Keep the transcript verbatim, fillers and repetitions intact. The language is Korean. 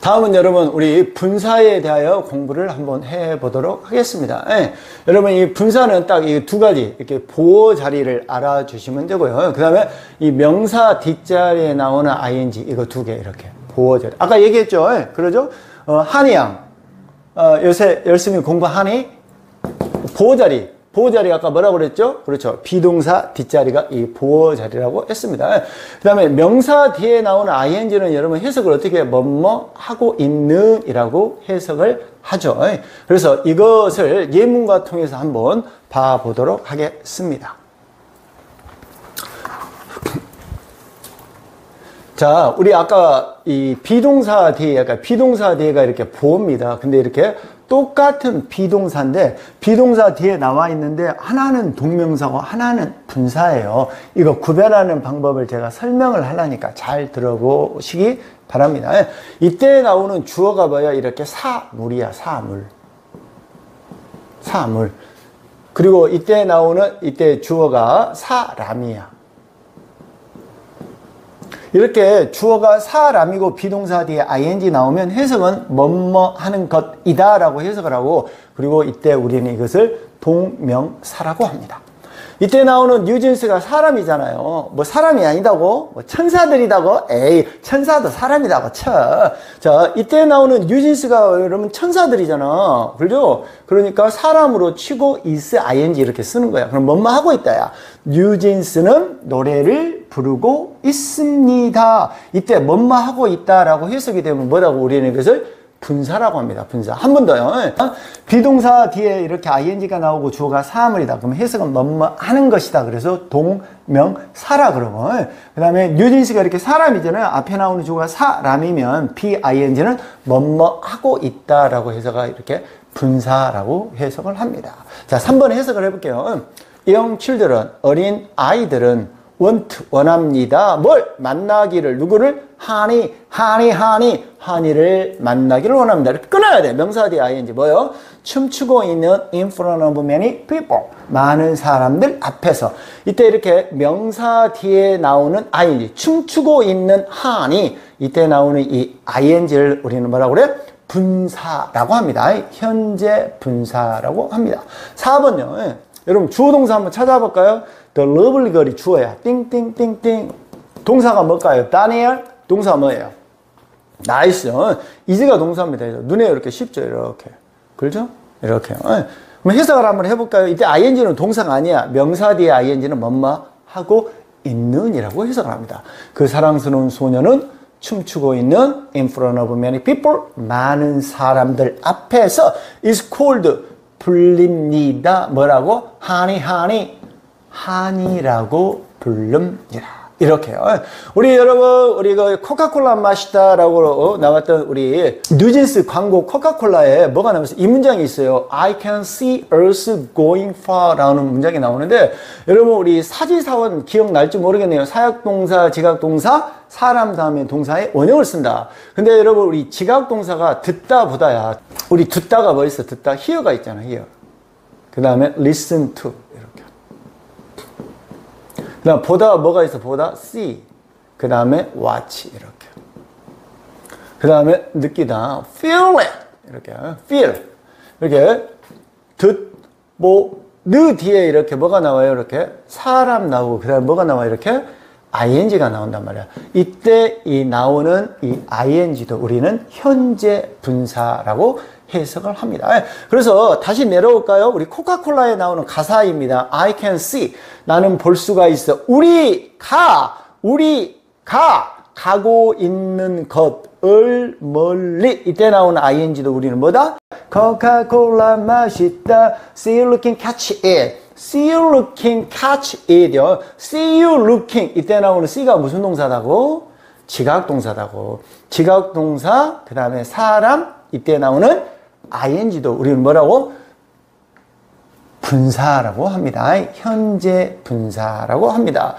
다음은 여러분 우리 분사에 대하여 공부를 한번 해 보도록 하겠습니다. 예, 여러분 이 분사는 딱 이 두 가지 이렇게 보호 자리를 알아주시면 되고요. 그 다음에 이 명사 뒷자리에 나오는 아이엔지 이거 두 개 이렇게 보호 자리. 아까 얘기했죠. 예, 그러죠? 어, 한이양 어, 요새 열심히 공부하니 보호 자리. 보호 자리 아까 뭐라고 그랬죠? 그렇죠. 비동사 뒷자리가 이 보호 자리라고 했습니다. 그 다음에 명사 뒤에 나오는 아이엔지는 여러분 해석을 어떻게 뭐뭐 하고 있는 이라고 해석을 하죠. 그래서 이것을 예문과 통해서 한번 봐보도록 하겠습니다. 자, 우리 아까 이 비동사 뒤에, 약간 비동사 뒤에가 이렇게 보호입니다. 근데 이렇게 똑같은 비동사인데, 비동사 뒤에 나와 있는데, 하나는 동명사고, 하나는 분사예요. 이거 구별하는 방법을 제가 설명을 하려니까 잘 들어보시기 바랍니다. 이때 나오는 주어가 뭐야? 이렇게 사물이야, 사물. 사물. 그리고 이때 나오는, 이때 주어가 사람이야. 이렇게 주어가 사람이고 비동사 뒤에 아이엔지 나오면 해석은 뭐뭐 하는 것이다 라고 해석을 하고, 그리고 이때 우리는 이것을 동명사라고 합니다. 이때 나오는 뉴진스가 사람이잖아요. 뭐 사람이 아니다고? 뭐 천사들이다고? 에이, 천사도 사람이다고 쳐. 자, 이때 나오는 뉴진스가 여러분 천사들이잖아. 그죠? 그러니까 사람으로 치고 is ing 이렇게 쓰는 거야. 그럼 뭐뭐 하고 있다야. 뉴진스는 노래를 부르고 있습니다. 이때 뭐뭐 하고 있다라고 해석이 되면 뭐라고 우리는 이것을 분사라고 합니다. 분사. 한 번 더요. 비동사 뒤에 이렇게 아이엔지가 나오고 주어가 사물이다. 그러면 해석은 뭐뭐 하는 것이다. 그래서 동명사라 그러고. 그 다음에 뉴진스가 이렇게 사람이잖아요. 앞에 나오는 주어가 사람이면 비아이엔지는 뭐뭐 하고 있다라고 해서가 이렇게 분사라고 해석을 합니다. 자, 삼 번 해석을 해볼게요. young children, 어린 아이들은 want, 원합니다. 뭘? 만나기를. 누구를? 하니, 하니, 하니, 하니를 만나기를 원합니다. 이렇게 끊어야 돼. 명사 뒤에 아이엔지 뭐요? 춤추고 있는 in front of many people. 많은 사람들 앞에서. 이때 이렇게 명사 뒤에 나오는 아이엔지. 춤추고 있는 하니. 이때 나오는 이 아이엔지를 우리는 뭐라고 그래? 분사라고 합니다. 현재 분사라고 합니다. 사 번요. 예. 여러분 주어 동사 한번 찾아볼까요? The lovely girl이 주어야. 띵띵띵띵. 동사가 뭘까요? 다니엘. 동사 뭐예요? 나이스. 이제가 동사입니다. 눈에 이렇게 쉽죠. 이렇게. 그렇죠? 이렇게. 그럼 해석을 한번 해볼까요? 이때 아이엔지는 동사가 아니야. 명사 뒤에 아이엔지는 뭐뭐 하고 있는 이라고 해석을 합니다. 그 사랑스러운 소녀는 춤추고 있는 in front of many people. 많은 사람들 앞에서 is called. 불립니다. 뭐라고? 하니, 하니. 하니라고 부릅니다. 이렇게요. 우리 여러분, 우리 그 코카콜라 마시다라고 나왔던 우리 뉴진스 광고 코카콜라에 뭐가 나오면서 이 문장이 있어요. I can see us going far 라는 문장이 나오는데, 여러분 우리 사지사원 기억날지 모르겠네요. 사역동사, 지각동사, 사람 다음에 동사에 원형을 쓴다. 근데 여러분 우리 지각동사가 듣다 보다야. 우리 듣다가 뭐 있어? 듣다. hear가 있잖아. hear. 그 다음에 listen to. 그 다음 보다 뭐가 있어? 보다 see. 그 다음에 watch 이렇게. 그 다음에 느끼다 feel it 이렇게 feel 이렇게 듣, 뭐, 느 뒤에 이렇게 뭐가 나와요? 이렇게 사람 나오고 그 다음에 뭐가 나와요? 이렇게 아이엔지가 나온단 말이야. 이때 이 나오는 이 아이엔지도 우리는 현재 분사라고 해석을 합니다. 그래서 다시 내려올까요? 우리 코카콜라에 나오는 가사입니다. I can see. 나는 볼 수가 있어. 우리가, 우리가 가고 있는 것을 멀리. 이때 나오는 아이엔지도 우리는 뭐다? 코카콜라 맛있다. See you looking, catch it. See you looking, catch it요. See you looking. 이때 나오는 see가 무슨 동사다고? 지각동사다고. 지각동사, 그 다음에 사람, 이때 나오는 아이엔지도 우리는 뭐라고? 분사라고 합니다. 현재 분사라고 합니다.